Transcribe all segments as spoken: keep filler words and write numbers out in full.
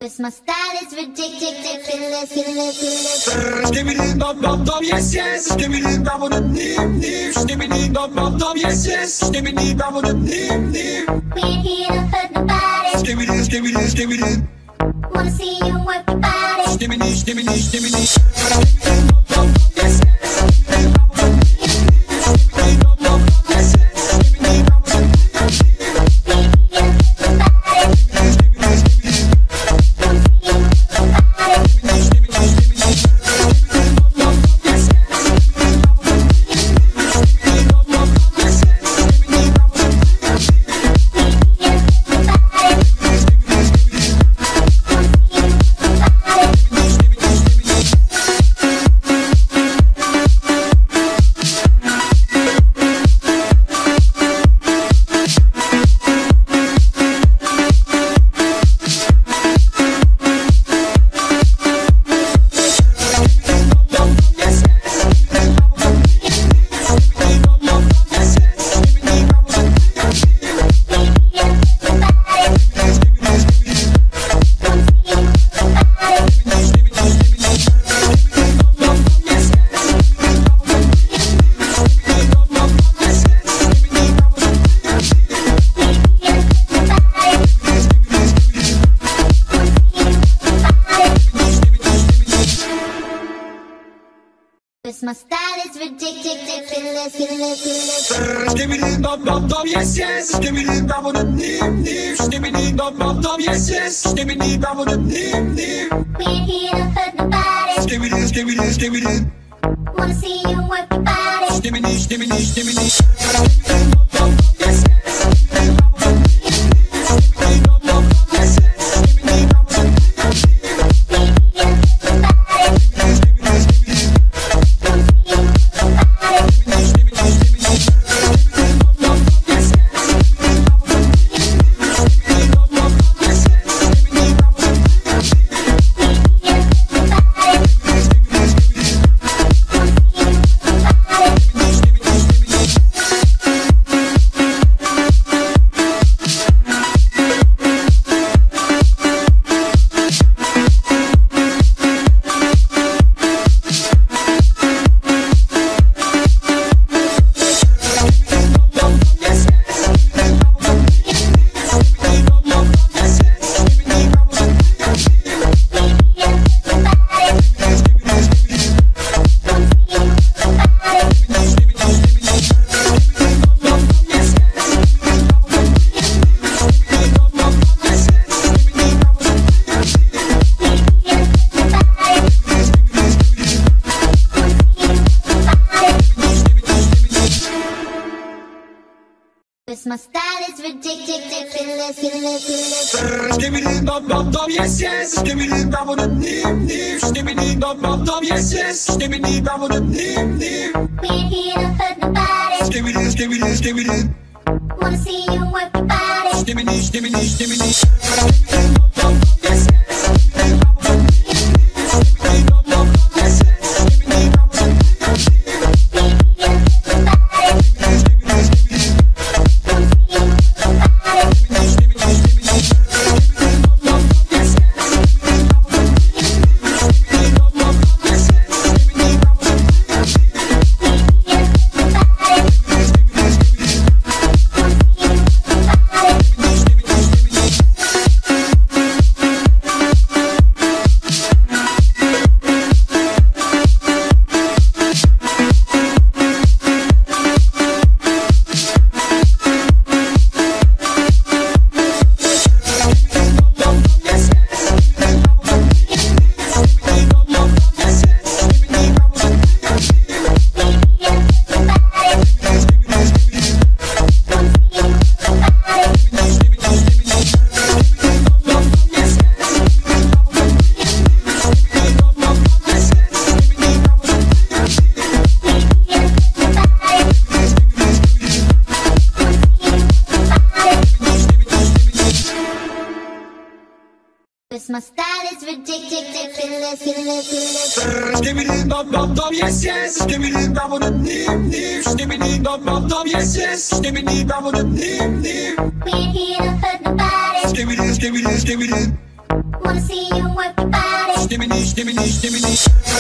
'Cause my style is ridiculous, ridiculous. Skibidi dum dum dum, yes yes. Skibidi dum dum dim dim. Skibidi dum dum dum, yes yes. Skibidi dum dum dim dim. We ain't here to hurt nobody. Skibidi skibidi skibidi. Wanna see you work your body. Skibidi skibidi skibidi. Skibidi dum dum dum, yes yes. Skibidi dum dum dim dim. Skibidi dum dum dum, yes yes. Skibidi dum dum dim dim. My style is ridiculous, ridiculous. Skibidi dum dum dum, yes yes. Skibidi dum dum dim dim. Skibidi dum dum dum, yes yes. Skibidi dum dum dim dim. We ain't here to hurt nobody. Skibidi skibidi skibidi. Wanna see you work your body. Skibidi skibidi skibidi. Skibidi dum dum dum, yes yes. Skibidi dum dum dim dim. Skibidi dum dum dum, yes yes. Skibidi dum dum dim dim. My style is ridiculous, ridiculous. Skibidi dum dum dum, yes yes. Skibidi dum dum dim dim. Skibidi dum dum dum, yes yes. Skibidi dum dum dim dim. We ain't here to hurt nobody. Skibidi skibidi skibidi. Wanna see you work your body. Skibidi skibidi skibidi. Skibidi dum dum dum, yes yes. Skibidi dum dum dim dim. Skibidi dum dum dum, yes yes. Skibidi dum dum dim dim. My style is ridiculous, ridiculous. Skibidi dum dum dum, yes yes. Skibidi dum dum dim dim. Skibidi dum dum dum, yes yes. Skibidi dum dum dim dim. We ain't here to hurt nobody. Skibidi skibidi skibidi. Wanna see you work your body. Skibidi, skibidi, skibidi.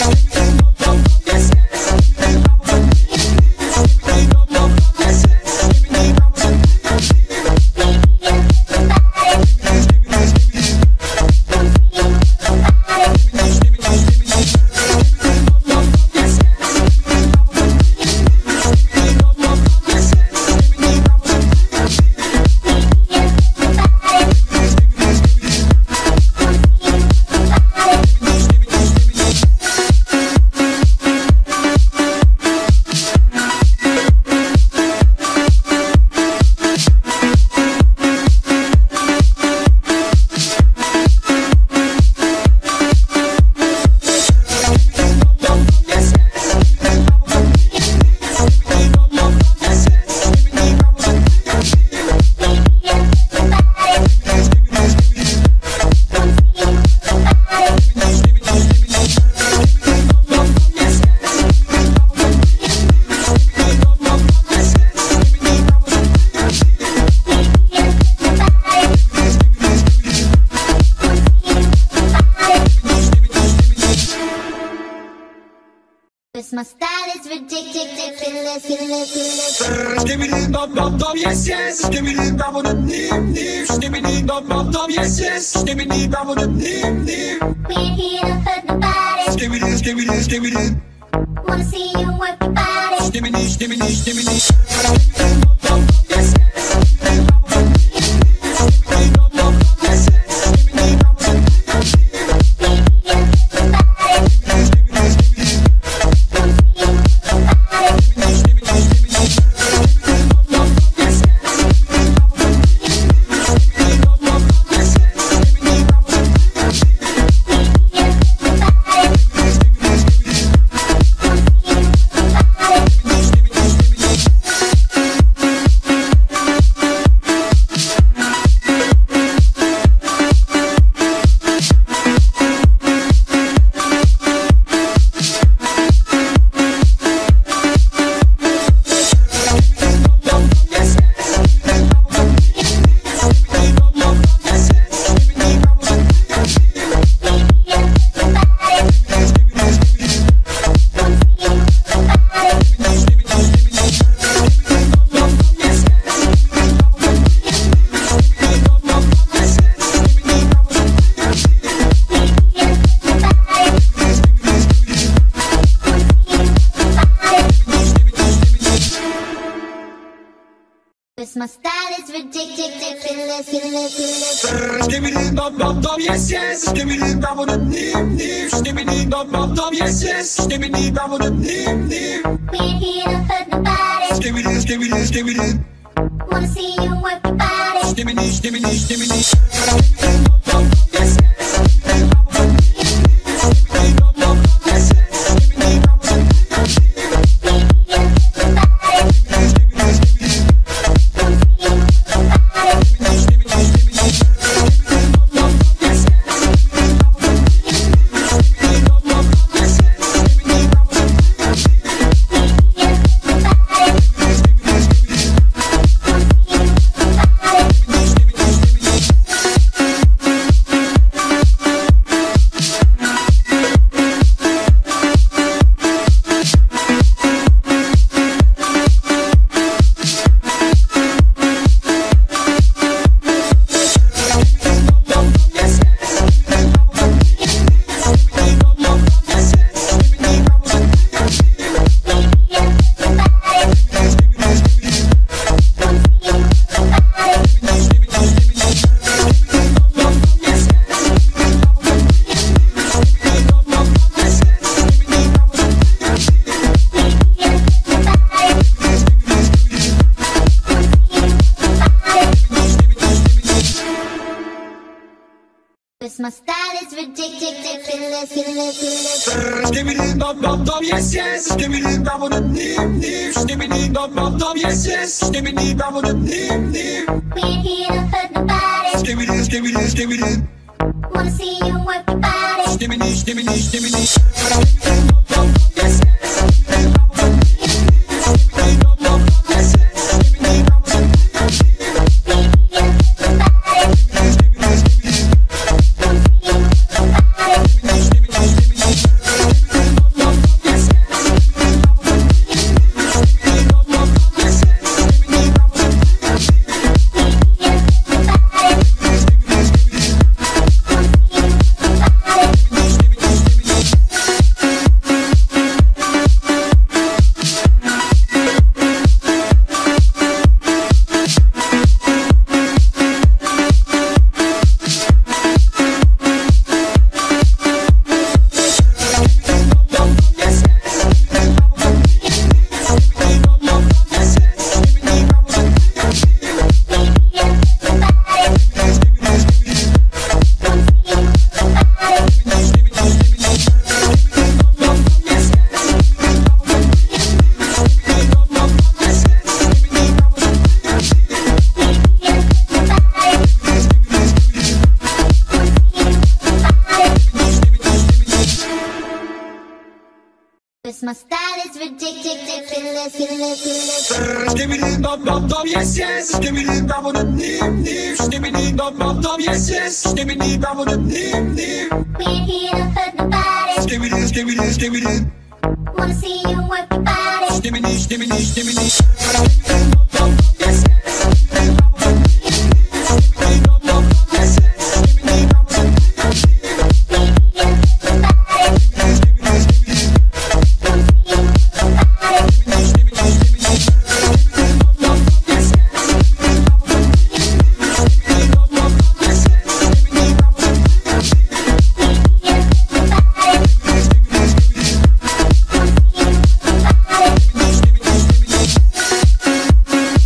My style is ridiculous, ridiculous. Skibidi dum dum dum, yes yes. Skibidi dum dum dim dim. Skibidi dum dum dum, yes yes. Skibidi dum dum dim dim. We ain't here to hurt nobody. Skibidi, skibidi, skibidi. Wanna see you work your body. Skibidi, skibidi, skibidi. Skibidi dum dum dum, yes yes. Skibidi dum dum dum, yes yes. Skibidi dum dum dum. My style is ridiculous, ridiculous. Skibidi dum dum dum, yes yes. Skibidi dum dum dim dim. Skibidi dum dum dum, yes yes. Skibidi dum dum dim dim. We ain't here to hurt nobody. Skibidi, skibidi, skibidi. Wanna see you work your body. Skibidi, skibidi, skibidi. Skibidi dum dum dum, yes yes. Skibidi dum dum dim dim. Skibidi dum dum dum, yes yes. Skibidi dum dum dim dim. My style is ridiculous, ridiculous. Skibidi dum dum dum, yes yes. Skibidi dum dum dim dim. Skibidi dum dum dum, yes yes. Skibidi dum dum dim dim. We ain't here to hurt nobody. Skibidi, skibidi, skibidi. Wanna see you work your body. Skibidi, skibidi, skibidi. Skibidi dum dum dum, yes yes. Skibidi dum dum dim dim. Skibidi dum dum dum, yes yes. Skibidi dum dum dim dim. Skibidi, skibidi, skibidi. 'Cause my style is ridiculous, ridiculous. Skibidi dum dum dum, yes yes. Skibidi dum dum dim dim. Skibidi dum dum dum, yes yes. Skibidi dum dum dim dim. We ain't here to hurt nobody. Skibidi skibidi skibidi. Wanna see you work your body. Skibidi skibidi skibidi. Skibidi dum dum dum, yes yes. Skibidi dum dum dim dim. Skibidi dum dum dum, yes yes. Skibidi dum dum dim dim. We ain't here to hurt nobody. Skibidi skibidi skibidi. Wanna see you work your body. Skibidi skibidi skibidi. Skibidi dum dum dum, yes yes. Skibidi dum dum dim dim. Skibidi dum dum dum, yes yes. Skibidi dum dum dim dim. We ain't here to hurt nobody. Skibidi skibidi skibidi. Wanna see you work your body. Skibidi skibidi skibidi.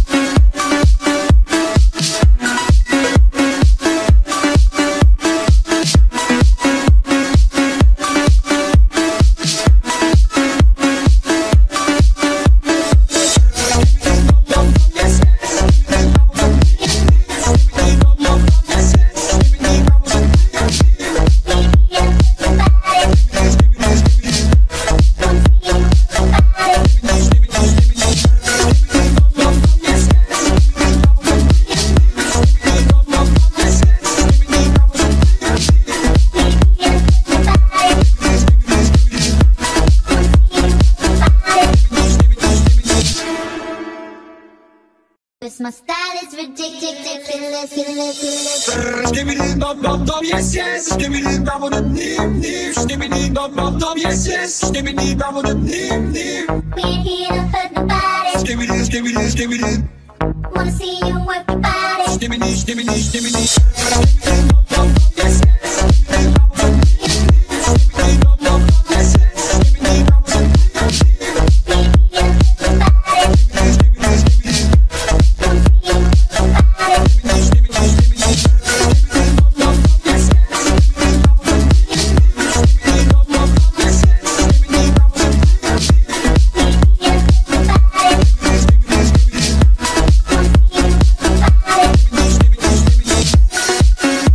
My style is ridiculous, ridiculous. Skibidi dum dum dum, yes yes. Skibidi dum dum dim dim. Skibidi dum dum dum, yes yes. Skibidi dum dum dim dim. We ain't here to hurt nobody. Skibidi skibidi skibidi. Wanna see you work your body. Skibidi skibidi skibidi. Skibidi dum dum dum, yes yes. Skibidi dum dum dim dim. Skibidi dum dum dum, yes yes. Skibidi dum dum dim dim. We ain't here to hurt nobody. Skibidi skibidi skibidi. Wanna see you work your body. Skibidi skibidi skibidi. Skibidi dum dum dum, yes yes. Skibidi dum dum dim dim. Skibidi dum dum dum, yes yes. Skibidi dum dum dim dim. We ain't here to hurt nobody. Skibidi skibidi skibidi. Wanna see you work your body. Skibidi skibidi skibidi.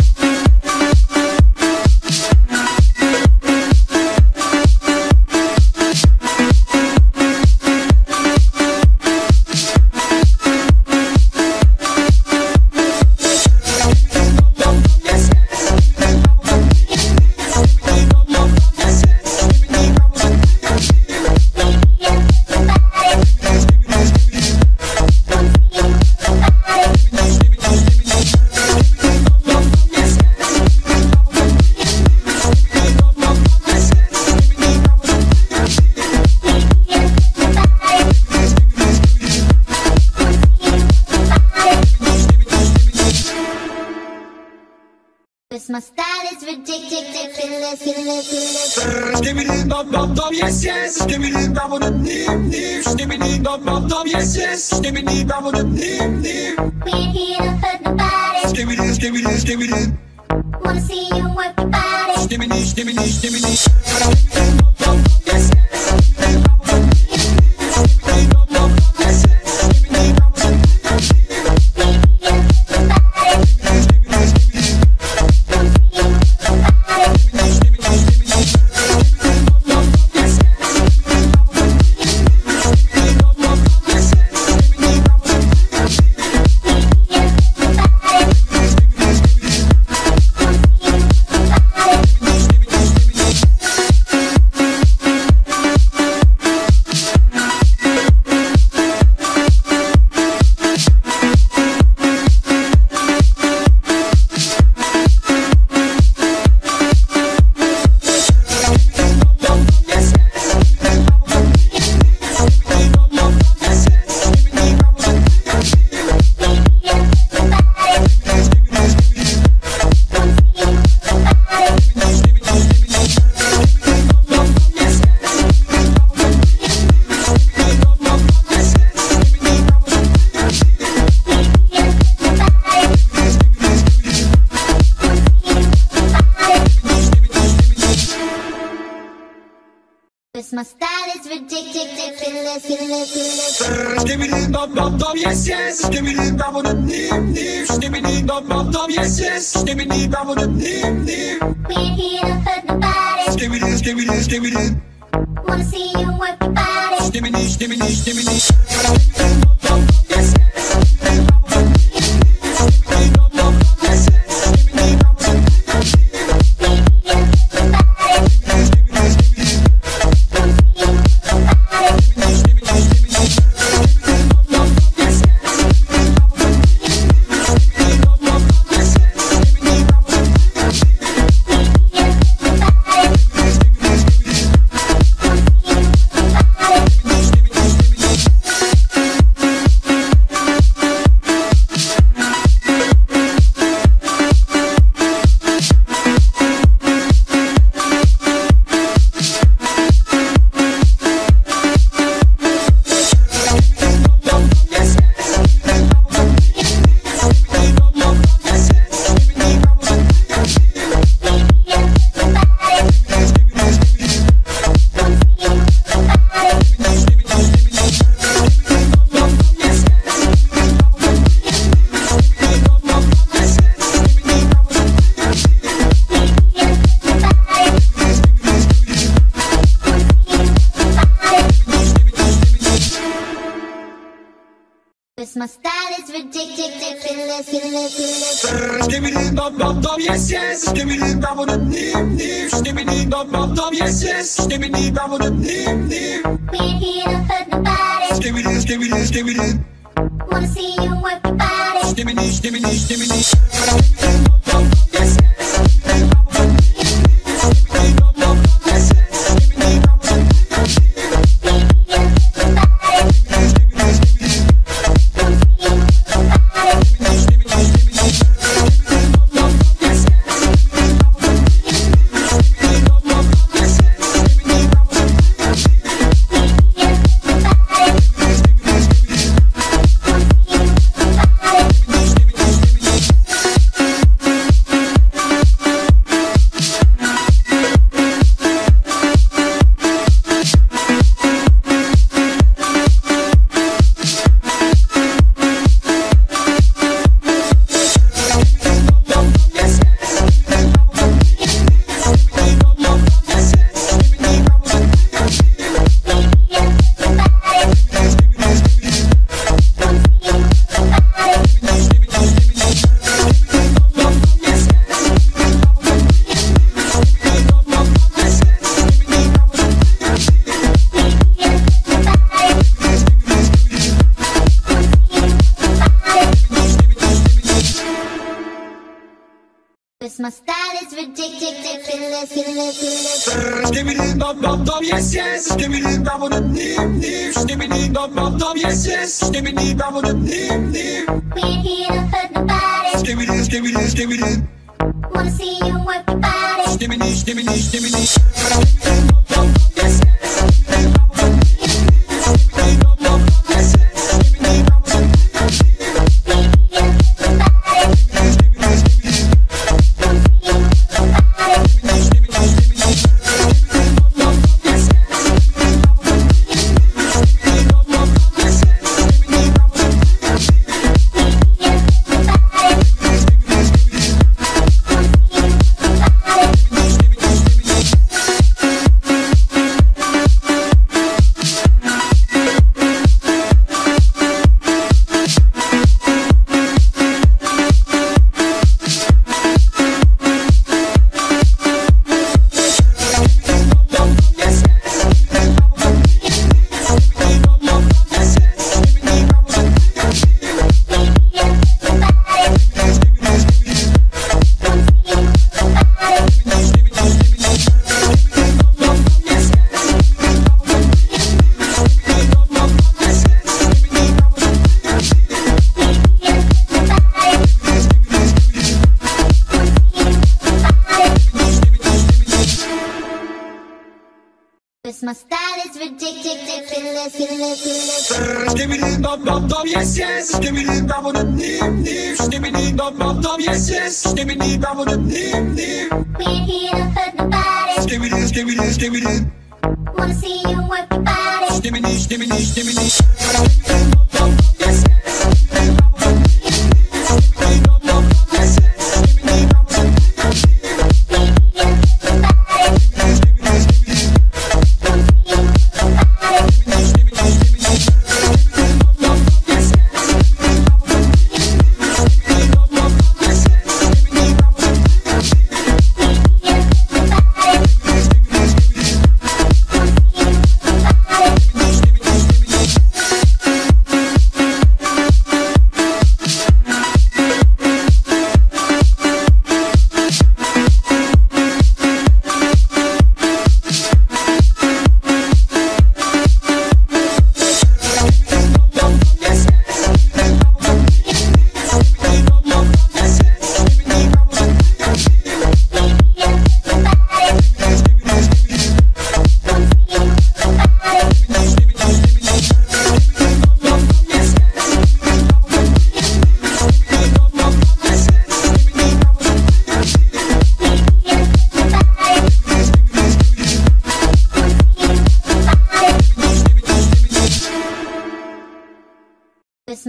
My style is ridiculous, ridiculous. Skibidi dum dum dum, yes yes. Skibidi dum dum dim dim. Skibidi dum dum dum, yes yes. Skibidi dum dum dim dim. We ain't here to hurt nobody. Skibidi skibidi skibidi. Wanna see you work your body. Skibidi skibidi skibidi. Skibidi dum dum dum, yes yes. Skibidi dum dum dim dim. Skibidi dum dum dum, yes yes. Skibidi dum dum dim dim. We ain't here to hurt nobody. Skibidi skibidi skibidi. Wanna see you work your body. Skibidi skibidi skibidi. Skibidi dum dum dum, yes yes. Skibidi dum dum dim dim. Skibidi dum dum dum, yes yes. Skibidi dum dum dim dim. We ain't here to hurt nobody. Skibidi skibidi skibidi. Wanna see you work your body. Skibidi skibidi skibidi. My style is ridiculous, ridiculous. Skibidi dum dum dum, yes yes. Skibidi dum dum dim dim. Skibidi dum dum dum, yes yes. Skibidi dum dum dim dim. We ain't here to hurt nobody. Skibidi skibidi skibidi. Wanna see you work your body. Skibidi, skibidi, skibidi. Yes, yes. My style is ridiculous, ridiculous. Skibidi dum dum dum, yes yes. Skibidi dum dum dim dim. Skibidi dum dum dum, yes yes. Skibidi dum dum dim dim. We ain't here to hurt nobody. Skibidi, skibidi, skibidi. Wanna see you work your body. Skibidi, skibidi, skibidi. Yes yes. Skibidi dum dum dum, yes yes. Skibidi dum dum My style is ridiculous, ridiculous. Skibidi dum dum dum, yes yes. Skibidi dum dum dim dim. Skibidi dum dum dum, yes yes. Skibidi dum dum dim dim. We ain't here to hurt nobody. Skibidi, skibidi, skibidi. Wanna see you work your body. Skibidi, skibidi, skibidi. Yes yes. Skibidi dum dum dum, yes yes. Skibidi dum dum My style is ridiculous, ridiculous. Skibidi dum dum dum, yes yes. Skibidi dum dum dim dim. Skibidi dum dum dum, yes yes. Skibidi dum dum dim dim. We ain't here to hurt nobody. Skibidi, skibidi, skibidi. Wanna see you work your body. Skibidi, skibidi, skibidi. Yes yes. Skibidi dum dum dum, yes yes. Skibidi dum dum. Skibidi, skibidi, skibidi.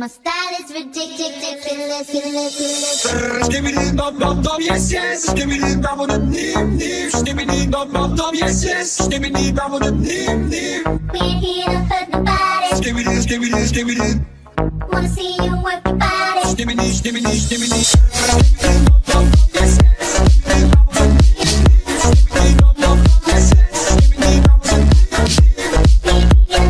my style is ridiculous, ridiculous. Skibidi dum dum dum, yes yes. Skibidi dum dum dim dim. Skibidi dum dum dum, yes yes. Skibidi dum dum dim dim. We ain't here to hurt nobody. Skibidi skibidi skibidi. Wanna see you work your body. Skibidi skibidi skibidi. Skibidi dum dum dum, yes yes. Skibidi dum dum dim dim. Skibidi dum dum dum, yes yes. Skibidi dum dum dim dim.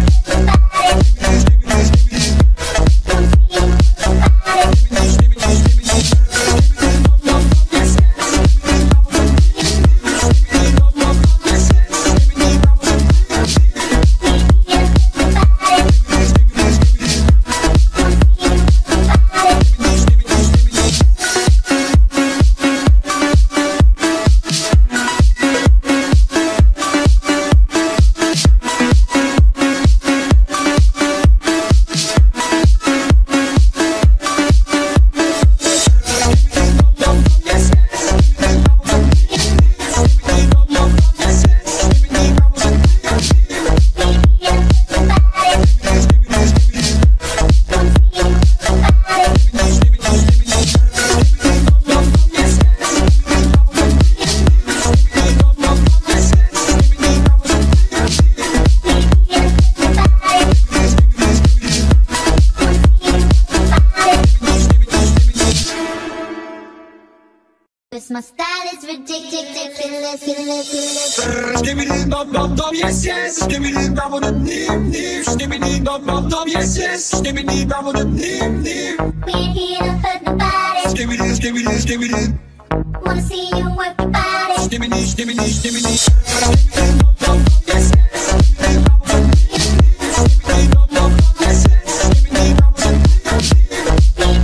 My style is ridiculous, ridiculous. Skibidi dum dum dum, yes yes. Skibidi dum dum dim dim. Skibidi dum dum dum, yes yes. Skibidi dum dum dim dim. We ain't here to hurt nobody. Skibidi skibidi skibidi. Wanna see you work your body. Skibidi skibidi skibidi. Skibidi dum dum dum, yes yes. Skibidi dum dum dim dim. Skibidi dum dum dum, yes yes. Skibidi dum dum dim dim.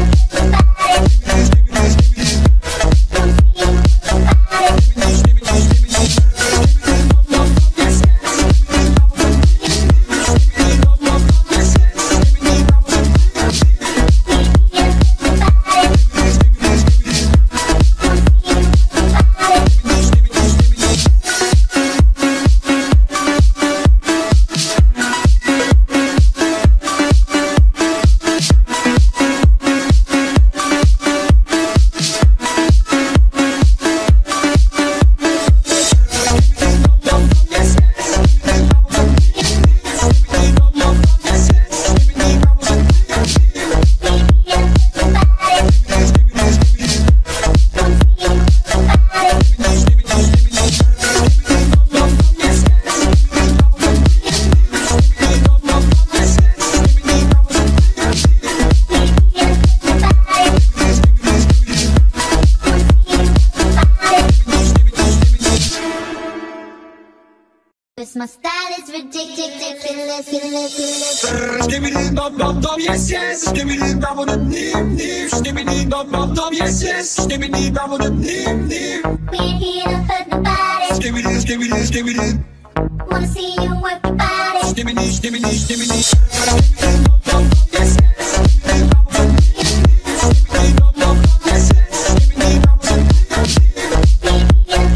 My style is ridiculous, ridiculous. Skibidi dum dum dum, yes yes. Skibidi dum dum dim dim. Skibidi dum dum dum, yes yes. Skibidi dum dum dim dim. We ain't here to hurt nobody. Skibidi skibidi skibidi. Wanna see you work your body. Skibidi skibidi skibidi. Skibidi dum dum dum, yes yes. Skibidi dum dum dim dim. Skibidi dum dum dum, yes yes. Skibidi dum dum dim dim.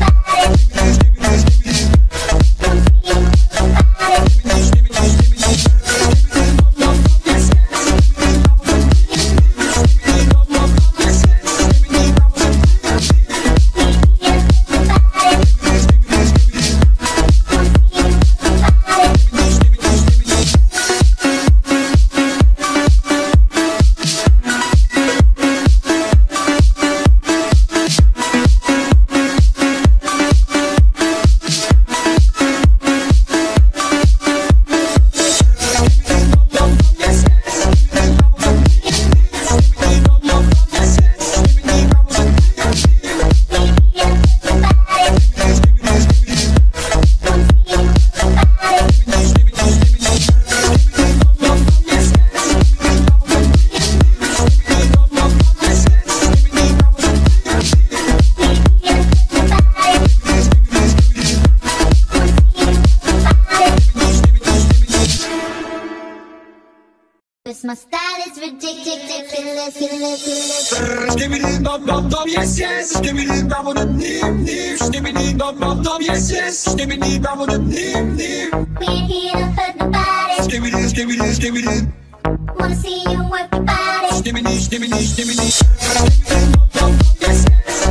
My style is ridiculous, ridiculous. Skibidi dum dum dum, yes yes. Skibidi dum dum dim dim. Skibidi dum dum dum, yes yes. Skibidi dum dum dim dim. We ain't here to hurt nobody. Skibidi skibidi skibidi. Wanna see you work your body. Skibidi, skibidi, skibidi. Yes, yes.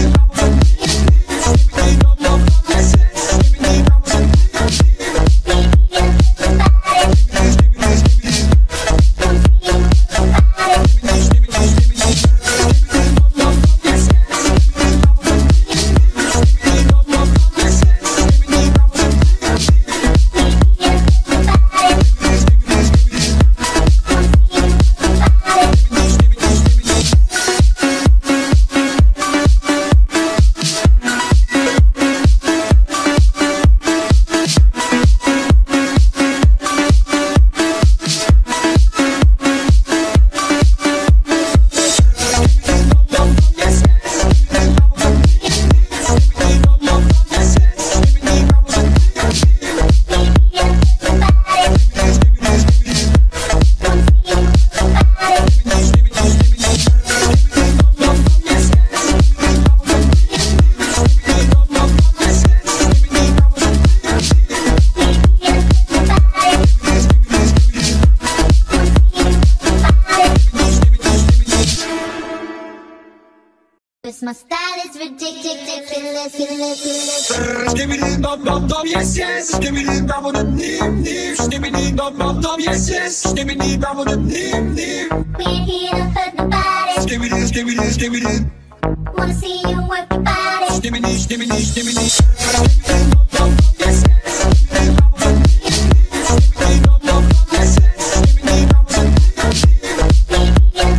Cause my style is ridiculous, ridiculous. Skibidi dum dum dum, yes yes. Skibidi dum dum dim dim. Skibidi dum dum dum, yes yes. Skibidi dum dum dim dim. We ain't here to hurt nobody. Skibidi, skibidi, skibidi. Wanna see you work your body. Skibidi, skibidi, skibidi. Skibidi dum dum dum, yes yes. Skibidi dum dum dum, yes yes. Skibidi dum dum dim dim.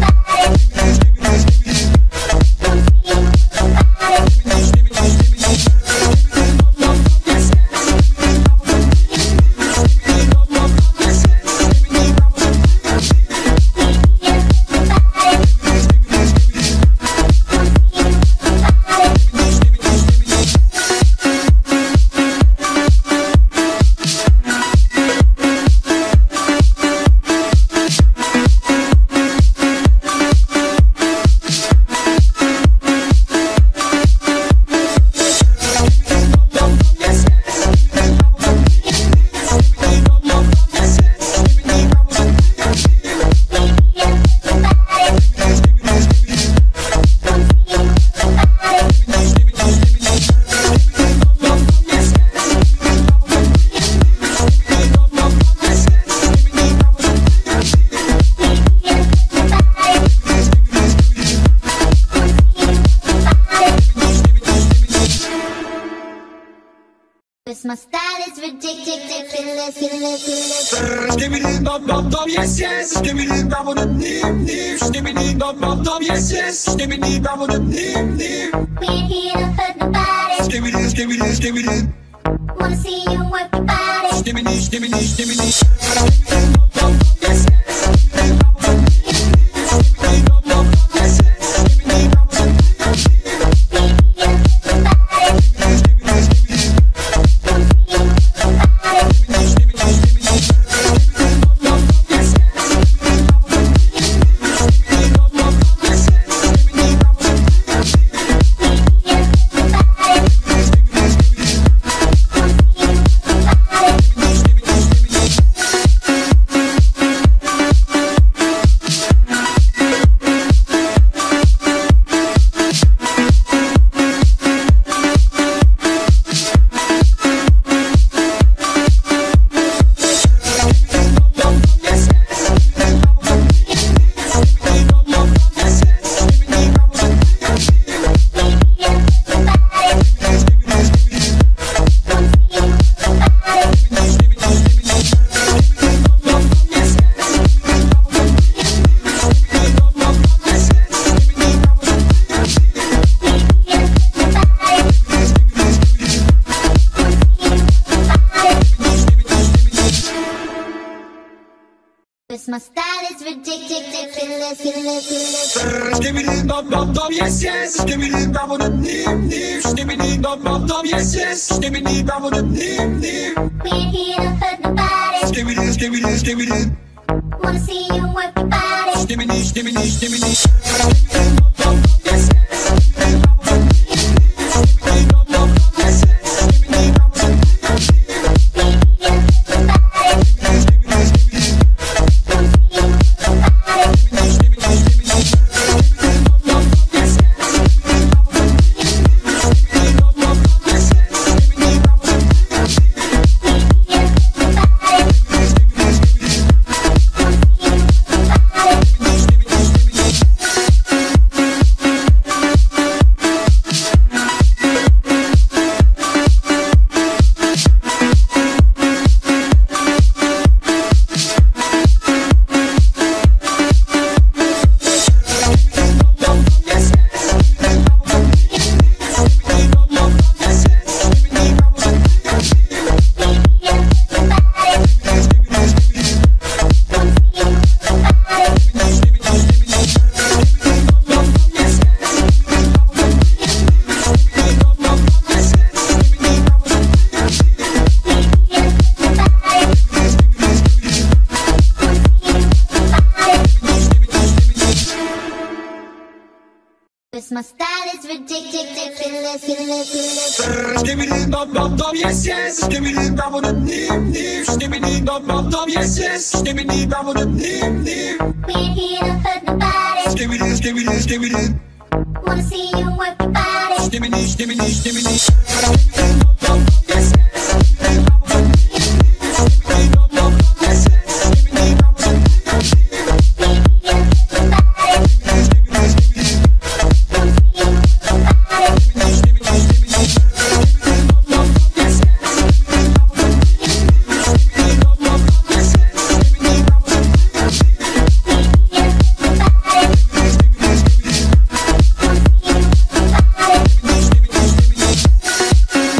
Cause my style is ridiculous, ridiculous. Skibidi dum dum dum, yes yes. Skibidi dum dum dim dim. Skibidi dum dum dum, yes yes. Skibidi dum dum dim dim. We ain't here to hurt nobody. Skibidi, skibidi, skibidi. Wanna see you work your body. Skibidi, skibidi, skibidi. Skibidi dum dum dum, yes yes. Skibidi dum dum dim dim. Skibidi dum dum dum, yes yes. Skibidi dum dum dim dim. Cause my style is ridiculous, ridiculous. Skibidi dum dum dum, yes yes. Skibidi dum dum dim dim. Skibidi dum dum dum, yes yes. Skibidi dum dum dim dim. We ain't here to hurt nobody. Skibidi, skibidi, skibidi. Wanna see you work your body. Skibidi, skibidi, skibidi. Skibidi dum dum dum, yes yes. Skibidi dum dum dim dim. Skibidi dum dum dum, yes yes. Skibidi dum dum dim dim. Skibidi, skibidi, skibidi. it, feel it, feel it. Skibidi dum dum dum, yes yes. Skibidi dum dum dim dim. Skibidi dum dum dum, yes yes. Skibidi dum dum dim dim. We ain't here to hurt nobody. Skibidi skibidi skibidi. Wanna see you work your body. Skibidi skibidi skibidi. Skibidi dum dum dum, yes yes. Skibidi dum dum dim dim. Skibidi dum dum dum, yes yes. Skibidi dum dum dim dim. We ain't here to hurt nobody. Skibidi skibidi. Wanna see you work your body. Skibidi skibidi. Skibidi dum dum dum, yes yes. Skibidi dum dum dim dim. Skibidi dum dum dum, yes yes. Skibidi dum dum dim dim. We ain't here to hurt nobody. Skibidi skibidi. Wanna see you work your body. Skibidi skibidi.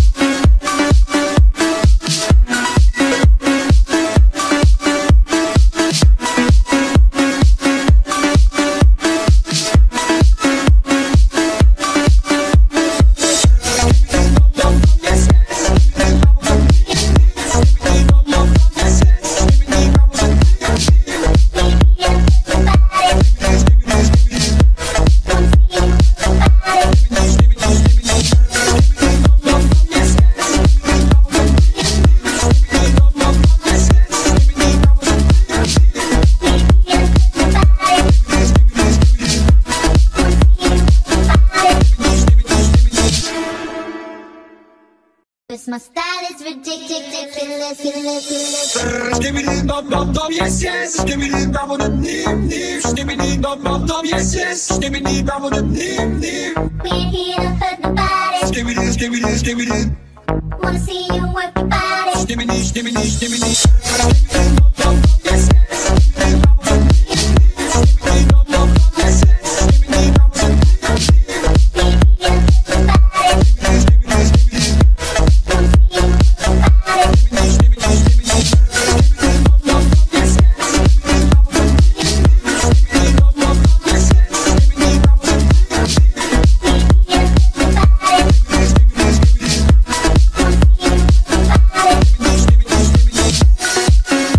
This my style is ridiculous, feel it, feel it, feel it. Skibidi dum dum dum, yes yes. Skibidi dum dum dim dim. Skibidi dum dum dum, yes yes. Skibidi dum dum dim dim. We ain't here to hurt nobody. Skibidi skibidi skibidi. Wanna see you work your body. Skibidi skibidi skibidi. Skibidi dum dum dum, yes yes. Skibidi dum dum dim dim. Skibidi dum dum dum, yes yes. Skibidi dum dum dim dim. We ain't here to hurt nobody. Skibidi skibidi skibidi. Wanna see you work your body. Skibidi skibidi skibidi. Skibidi dum dum dum, yes yes. Skibidi dum dum dim dim. Skibidi dum dum dum, yes yes. Skibidi dum dum dim dim. We ain't here to hurt nobody. Skibidi skibidi. Wanna see you work your body. Skibidi skibidi.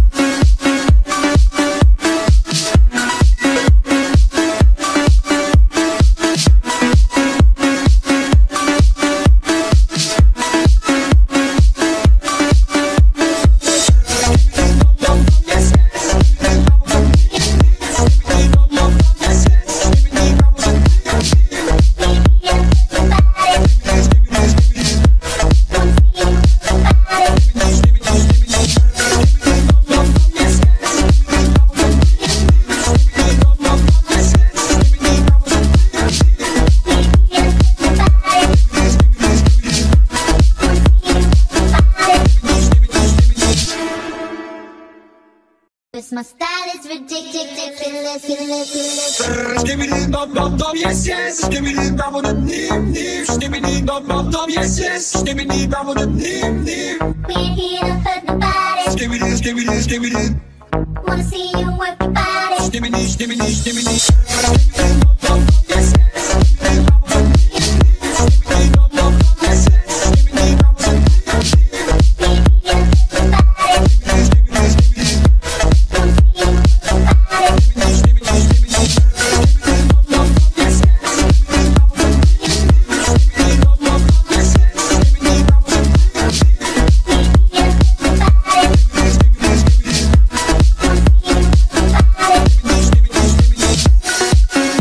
This my style is ridiculous, feel it, feel it, feel it. Skibidi dum dum dum, yes yes. Skibidi dum dum dim dim. Skibidi dum dum dum, yes yes. Skibidi dum dum dim dim. We ain't here to hurt nobody. Skibidi skibidi skibidi. Wanna see you work your body. Skibidi skibidi skibidi. Skibidi dum dum dum, yes yes. Skibidi dum dum dim dim. Skibidi dum dum dum, yes yes. Skibidi dum dum dim dim. We ain't here to hurt nobody. Skibidi skibidi skibidi. Wanna see you work your body. Skibidi skibidi. Skibidi dum dum dum, yes yes. Skibidi dum dum dim dim. Skibidi dum dum dum, yes yes. Skibidi dum dum dim dim. We ain't here to hurt nobody. Skibidi skibidi. Wanna see you work your body. Skibidi skibidi.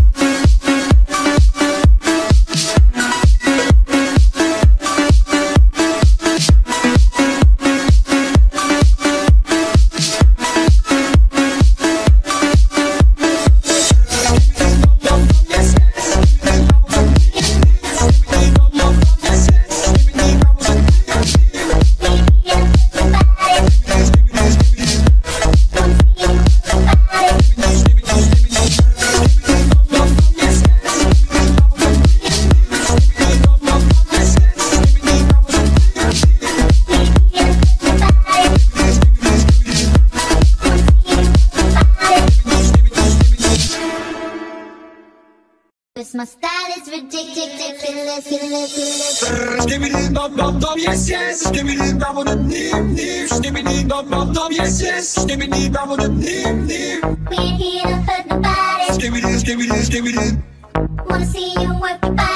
This my style is ridiculous, feel it, feel it, feel it. Skibidi dum dum dum, yes yes. Skibidi dum dum dim dim. Skibidi dum dum dum, yes yes. Skibidi dum dum dim dim. We ain't here to hurt nobody. Skibidi skibidi skibidi. Wanna see you work your body.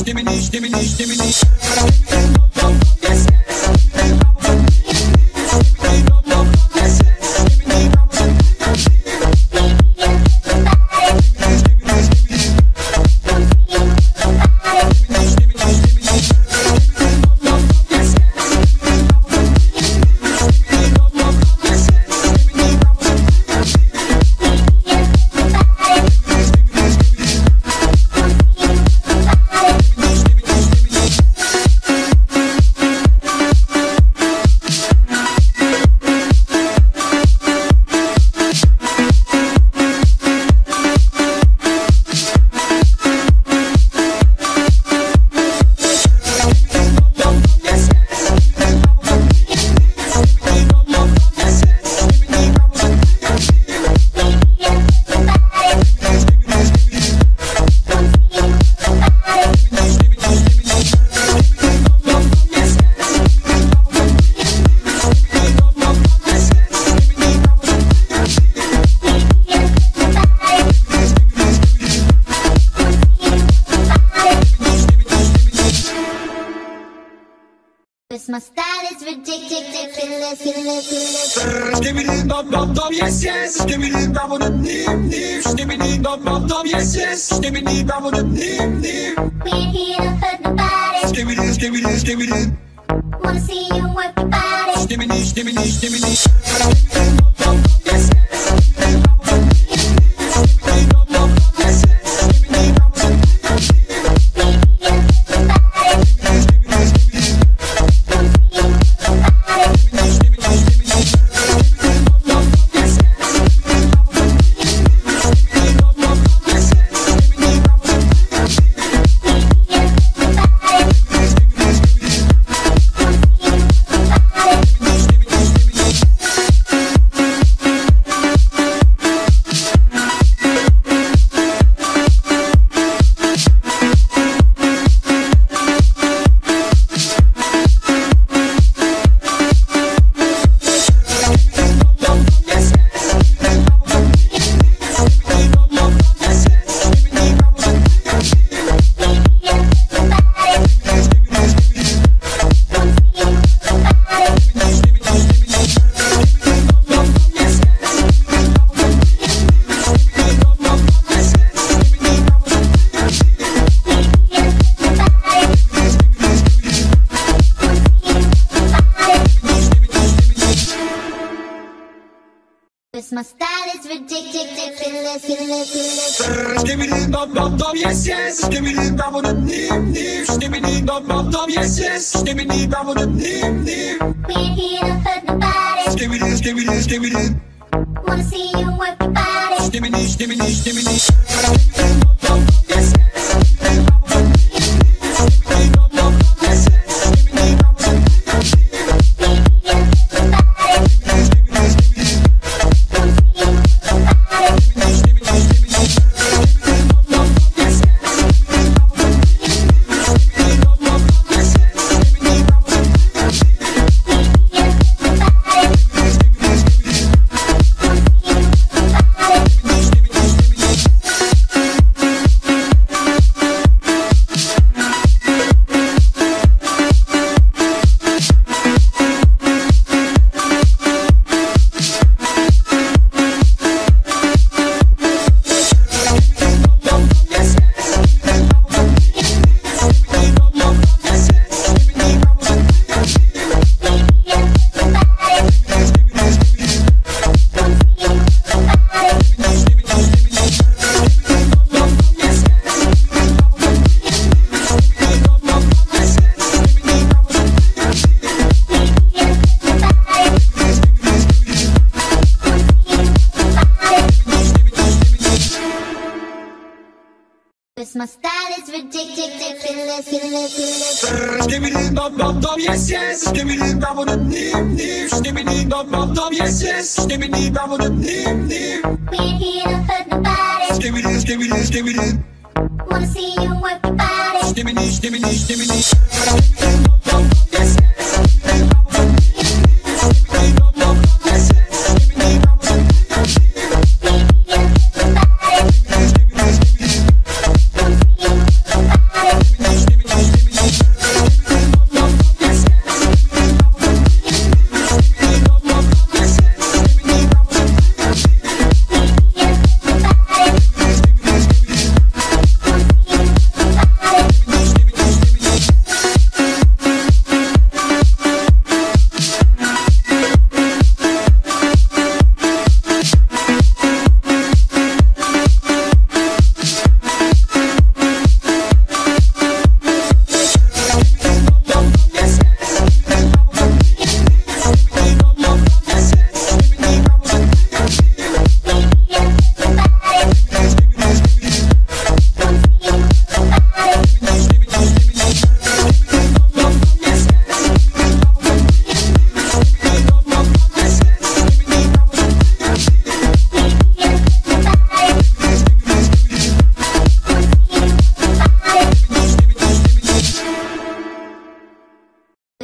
My style is ridiculous, ridiculous. Skibidi dum dum dum, yes yes. Skibidi dum dum dim dim. Skibidi dum dum dum, yes yes. Skibidi dum dum dim dim. We ain't here to hurt nobody. Skibidi skibidi skibidi. Wanna see you work your body. Skibidi skibidi skibidi. Skibidi dum dum dum, yes yes. Skibidi dum dum dim dim. Skibidi dum dum dum, yes yes. Skibidi dum dum dim dim. My style is ridiculous, ridiculous. Skibidi dum dum dum, yes yes. Skibidi dum dum dim dim. Skibidi dum dum dum, yes yes. Skibidi dum dum dim dim. We ain't here to hurt nobody. Skibidi skibidi skibidi. Wanna see you work your body. Skibidi skibidi skibidi. Skibidi dum dum dum, yes yes. Skibidi dum dum dim dim. Skibidi dum dum dum, yes yes. Skibidi dum dum dim My style is ridiculous, ridiculous. Skibidi dum dum dum, yes yes. Skibidi dum dum dim dim. Skibidi dum dum dum, yes yes. Skibidi dum dum dim dim. We ain't here to hurt nobody. Skibidi skibidi skibidi. Wanna see you work your body. Skibidi skibidi skibidi. Skibidi dum dum dum, yes yes. Skibidi dum dum dim dim. Skibidi dum dum dum, yes yes. Skibidi dum dum dim dim. Skibidi skibidi skibidi.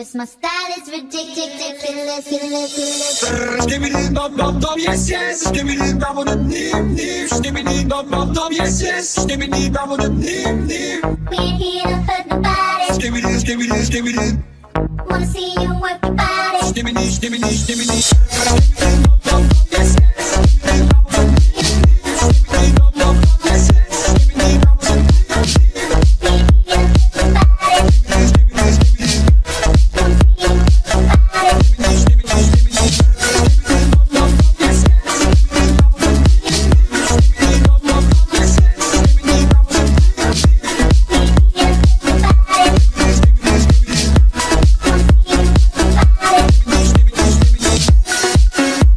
'Cause my style is ridiculous, ridiculous. Skibidi dum dum dum, yes yes. Skibidi dum dum dim dim. Skibidi dum dum dum, yes yes. Skibidi dum dum dim dim. We ain't here to hurt nobody. Skibidi skibidi skibidi. Wanna see you work your body. Skibidi skibidi skibidi. Skibidi dum dum dum, yes yes. Skibidi dum dum dim dim. Skibidi dum dum dum, yes yes. Skibidi dum dum dim dim. We ain't here to hurt nobody. Skibidi skibidi skibidi. Wanna see you work your body. Skibidi skibidi skibidi. Skibidi dum dum dum, yes yes. Skibidi dum dum dim dim. Skibidi dum dum dum, yes yes. Skibidi dum dum dim dim. We ain't here to hurt nobody. Skibidi skibidi skibidi. Wanna see you work your body. Skibidi skibidi skibidi.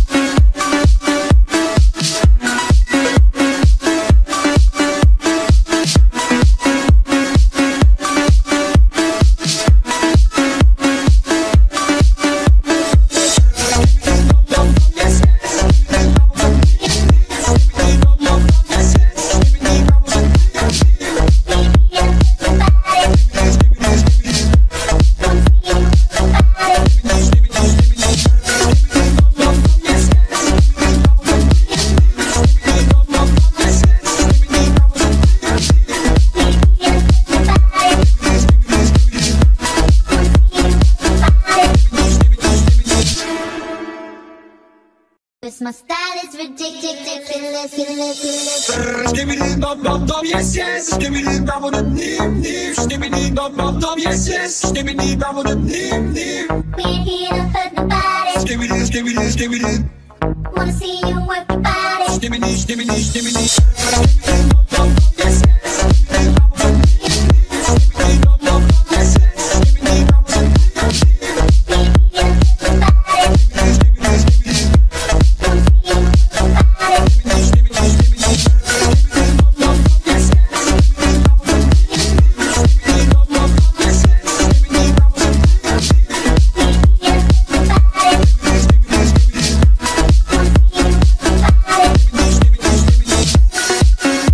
My style is ridiculous, ridiculous. Skibidi dum dum dum, yes yes. Skibidi dum dum dim dim. Skibidi dum dum dum, yes yes. Skibidi dum dum dim dim. We ain't here to hurt nobody. Skibidi skibidi skibidi. Wanna see you work your body. Skibidi skibidi skibidi. Skibidi dum dum dum, yes yes. Skibidi dum dum dim dim. Skibidi dum dum dum, yes yes. Skibidi dum dum dim dim. We ain't here to hurt nobody. Skibidi skibidi skibidi. Wanna see you work your body. Skibidi skibidi skibidi. Skibidi dum dum dum, yes yes. Skibidi dum dum dim dim. Skibidi dum dum dum, yes yes. Skibidi dum dum dim dim. We ain't here to hurt nobody. Skibidi skibidi skibidi. Wanna see you work your body. Skibidi skibidi skibidi.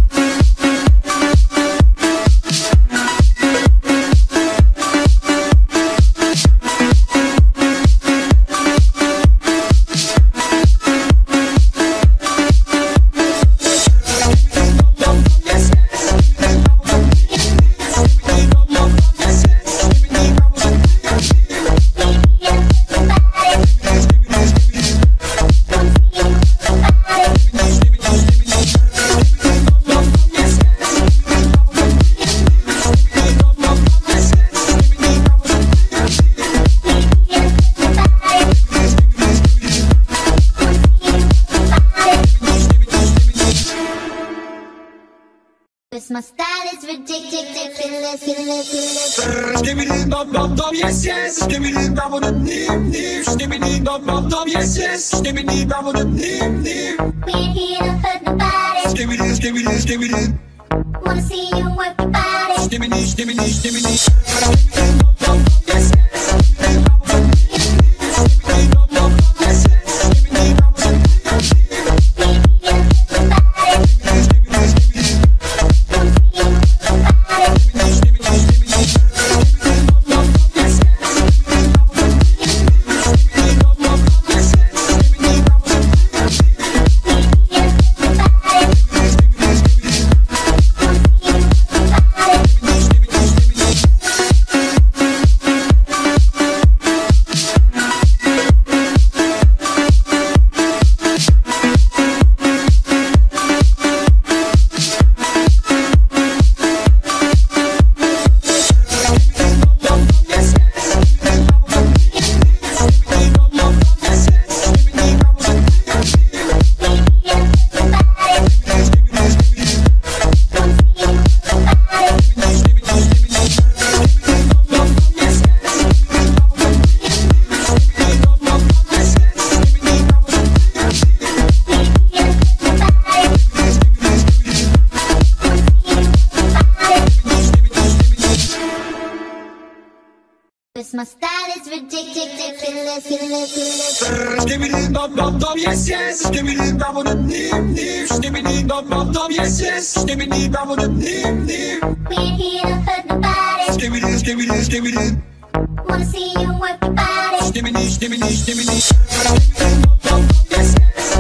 My style is ridiculous, ridiculous. Skibidi dum dum dum, yes yes. Skibidi dum dum dim dim. Skibidi dum dum dum, yes yes. Skibidi dum dum dim dim. We ain't here to hurt nobody. Skibidi skibidi skibidi. Wanna see you work your body. Skibidi skibidi skibidi. Skibidi dum dum dum, yes yes. Skibidi dum dum dim dim. Skibidi dum dum dum, yes yes. Skibidi dum dum dim dim. We ain't here to hurt nobody. Skibidi skibidi skibidi. Wanna see you work your body. Skibidi skibidi skibidi. Skibidi dum dum dum, yes yes. Skibidi dum dum dim dim. Skibidi dum dum dum, yes yes. Skibidi dum dum dim dim. We ain't here to hurt nobody. Skibidi skibidi skibidi. Wanna see you work your body. Skibidi skibidi skibidi. My style is ridiculous, ridiculous. Skibidi dum dum dum, yes yes. Skibidi dum dum dim dim. Skibidi dum dum dum, yes yes. Skibidi dum dum dim dim. We ain't here to hurt nobody. Skibidi skibidi skibidi. Wanna see you work your body. Skibidi, skibidi, skibidi. Yes, yes.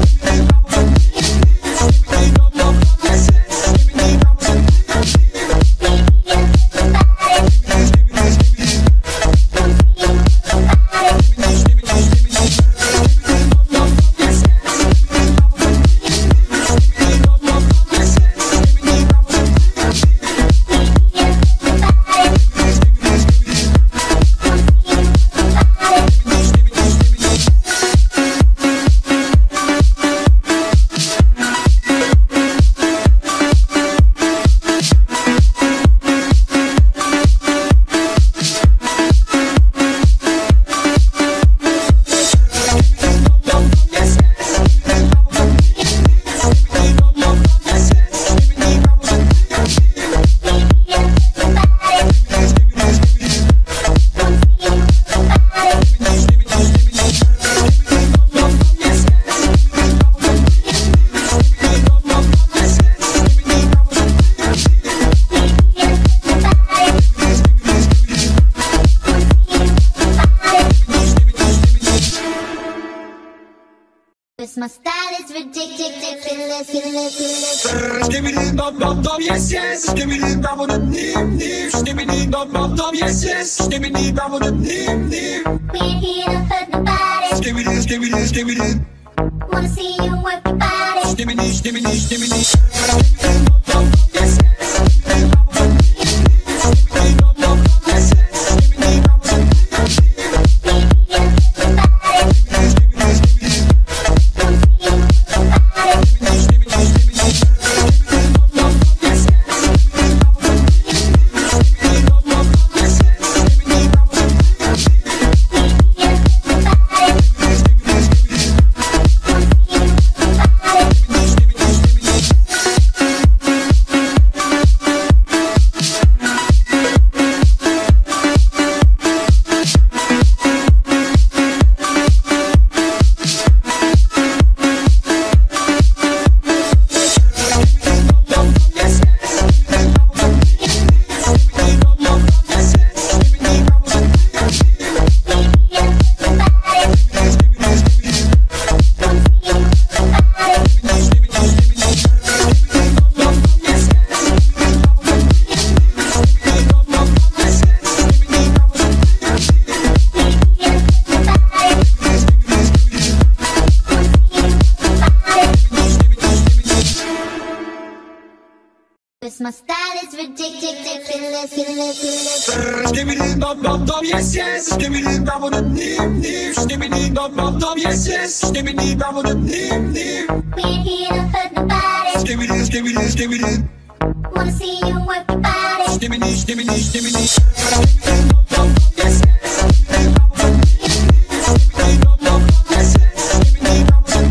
My style is ridiculous, ridiculous. Skibidi dum dum dum, yes yes. Skibidi dum dum dim dim. Skibidi dum dum dum, yes yes. Skibidi dum dum dim dim. We ain't here to hurt nobody. Skibidi, skibidi, skibidi. Wanna see you work your body. Skibidi, skibidi, skibidi. Yes yes. Skibidi dum dum dum, yes yes. Skibidi dum dum My style is ridiculous, ridiculous. Skibidi dum dum dum, yes yes. Skibidi dum dum dim dim. Skibidi dum dum dum, yes yes. Skibidi dum dum dim dim. We ain't here to hurt nobody. Skibidi, skibidi, skibidi. Wanna see you work your body. Skibidi, skibidi, skibidi. Yes yes. Skibidi dum dum dum, yes yes. Skibidi dum dum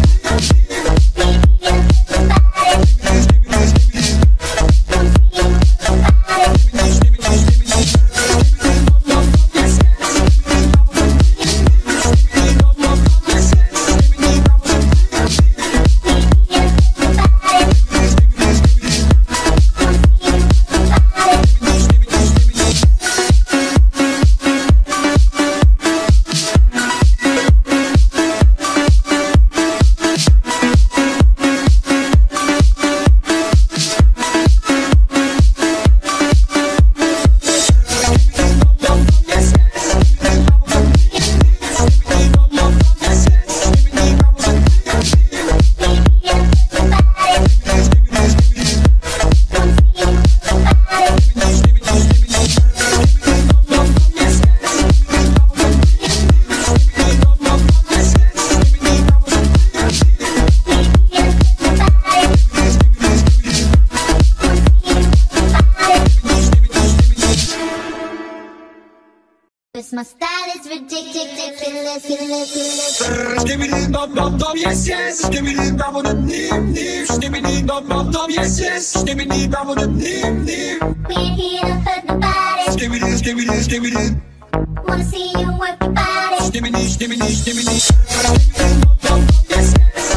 My style is ridiculous, ridiculous. Skibidi dum dum dum, yes yes. Skibidi dum dum dim dim. Skibidi dum dum dum, yes yes. Skibidi dum dum dim dim. We ain't here to hurt nobody. Skibidi, skibidi, skibidi. Wanna see you work your body. Skibidi, skibidi, skibidi. Yes yes.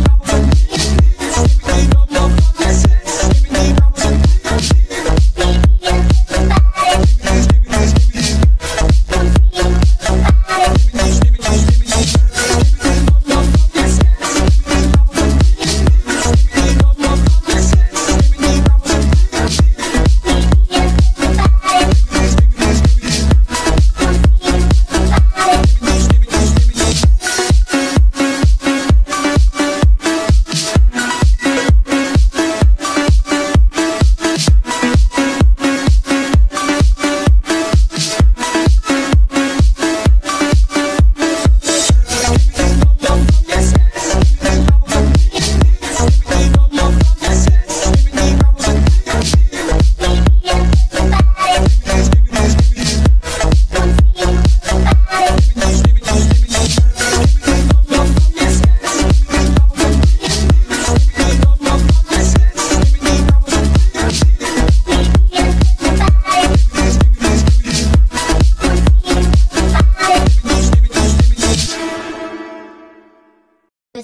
Skibidi dum dum dum, yes yes. Skibidi dum dum. Skibidi, skibidi, skibidi.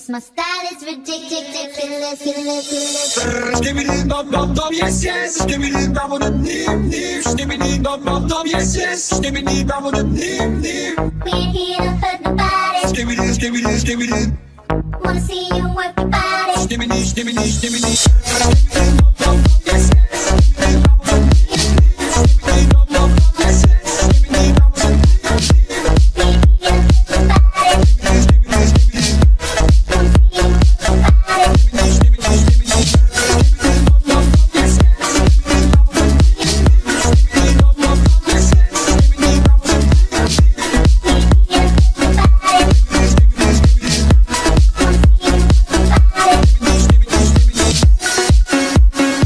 'Cause my style is ridiculous, ridiculous. Skibidi dum dum dum, yes yes. Skibidi dum dum dim dim. Skibidi dum dum dum, yes yes. Skibidi dum dum dim dim. We ain't here to hurt nobody. Skibidi skibidi skibidi. Wanna see you work your body. Skibidi skibidi skibidi. Skibidi dum dum dum, yes yes. Skibidi dum dum dim dim. Skibidi dum dum dum, yes yes. Skibidi dum dum dim dim. We ain't here to hurt nobody. Skibidi skibidi skibidi. Wanna see you work your body. Skibidi skibidi skibidi. Skibidi dum dum dum, yes yes. Skibidi dum dum dim dim. Skibidi dum dum dum, yes yes. Skibidi dum dum dim dim. We ain't here to hurt nobody. Skibidi skibidi skibidi. Wanna see you work your body. Skibidi skibidi skibidi.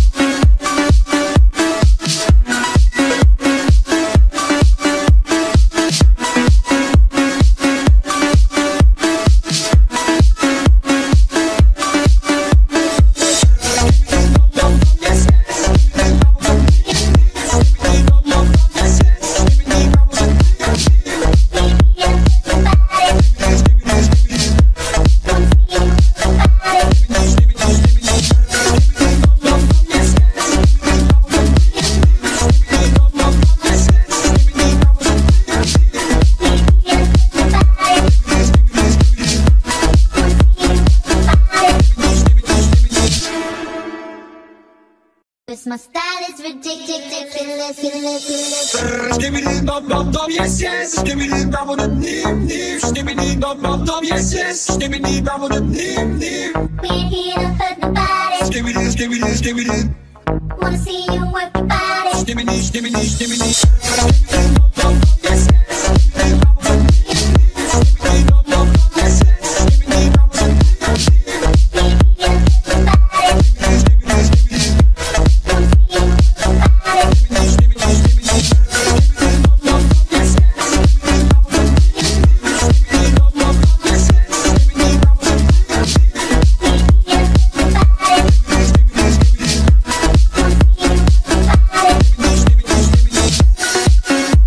Cause my style is ridiculous, ridiculous. Skibidi dum dum dum, yes yes. Skibidi dum dum dim dim. Skibidi dum dum dum, yes yes. Skibidi dum dum dim dim. We ain't here to hurt nobody. Skibidi skibidi skibidi. Wanna see you work your body. Skibidi skibidi skibidi. Skibidi dum dum dum, yes yes. Skibidi dum dum dim dim. Skibidi dum dum dum, yes yes. Skibidi dum dum dim dim. We ain't here to hurt nobody. Skibidi skibidi skibidi. Wanna see you work your body. Skibidi skibidi skibidi. Skibidi dum dum dum, yes yes. Skibidi dum dum dim dim. Skibidi dum dum dum, yes yes. Skibidi dum dum dim dim. We ain't here to hurt nobody. Skibidi skibidi skibidi. Wanna see you work your body. Skibidi skibidi skibidi.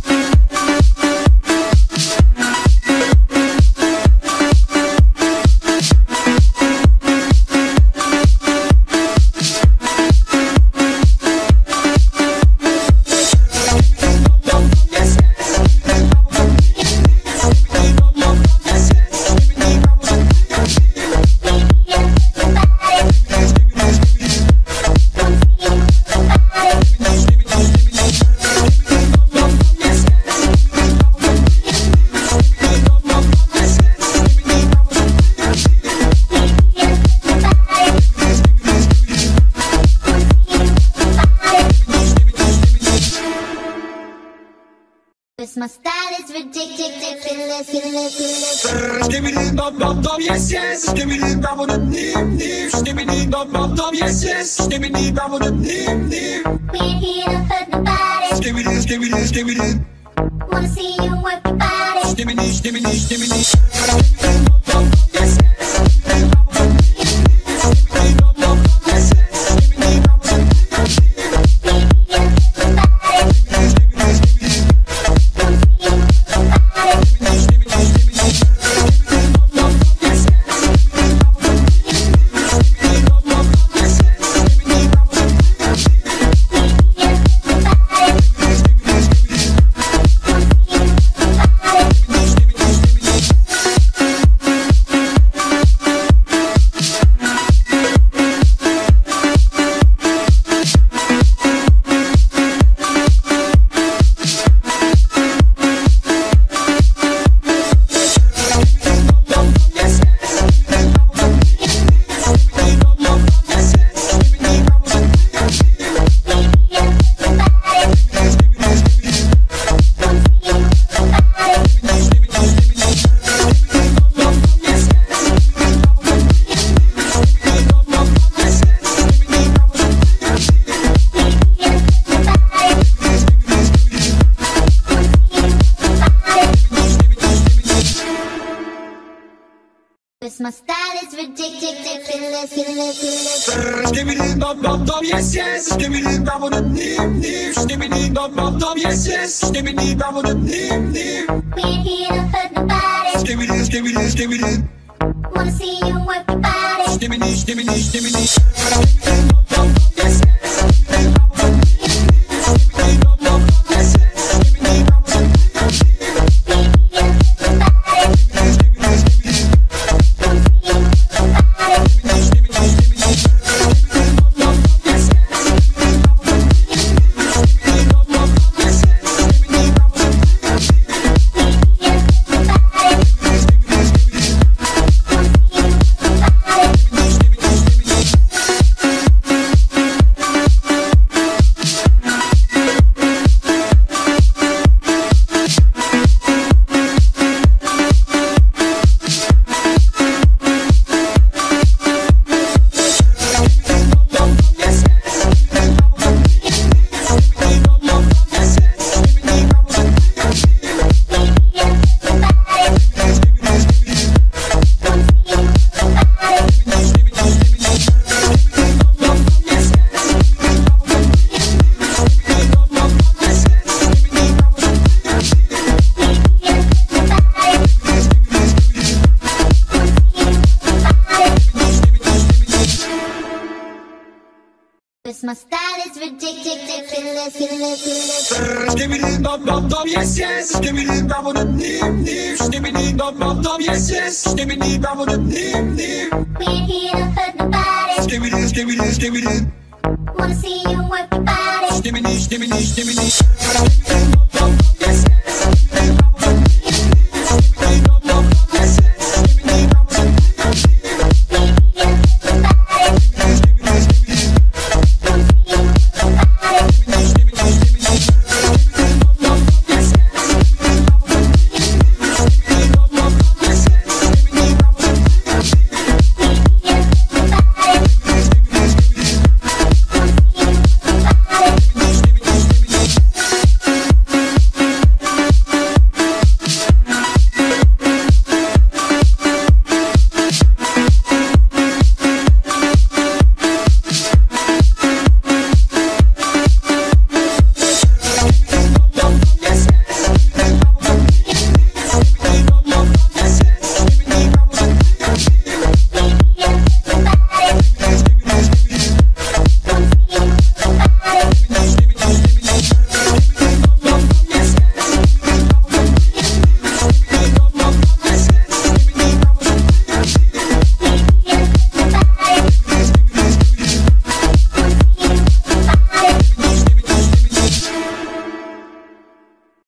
Cause my style is ridiculous, ridiculous. Skibidi dum dum dum, yes yes. Skibidi dum dum dim dim. Skibidi dum dum dum, yes yes. Skibidi dum dum dim dim. We ain't here to hurt nobody. Skibidi skibidi skibidi. Wanna see you work your body. Skibidi skibidi skibidi. Skibidi dum dum dum, yes yes. Skibidi dum dum dim dim. Skibidi dum dum dum, yes yes. Skibidi dum dum dim dim. We ain't here to hurt nobody. Skibidi skibidi skibidi. Wanna see you work your body. Skibidi skibidi skibidi. Skibidi dum dum dum, yes yes. Skibidi dum dum dim dim. Skibidi dum dum dum, yes yes. Skibidi dum dum dim dim. We ain't here to hurt nobody. Skibidi skibidi skibidi. Wanna see you work your body. Skibidi skibidi skibidi. Cause my style is ridiculous, ridiculous. Skibidi dum dum dum, yes yes. Skibidi dum dum dim dim. Skibidi dum dum dum, yes yes. Skibidi dum dum dim dim. We ain't here to hurt nobody. Skibidi skibidi skibidi. Wanna see you work your body. Skibidi, skibidi, skibidi. Skibidi, bop, bop, bop, yes, yes. Skibidi, bop, bop, skibidi, bop, bop, yes, yes. Skibidi, bop, bop, This my style is ridiculous, ridiculous. skibidi, bop, bop, bop, yes, yes. Skibidi, bop, bop, nim, nim. Skibidi, bop, bop, bop, yes, yes. Skibidi, bop, bop, nim, nim. We ain't here to hurt nobody. Skibidi, skibidi, skibidi. Wanna see you work your body. Skibidi, skibidi, skibidi. Skibidi, bop, bop, bop, yes, yes.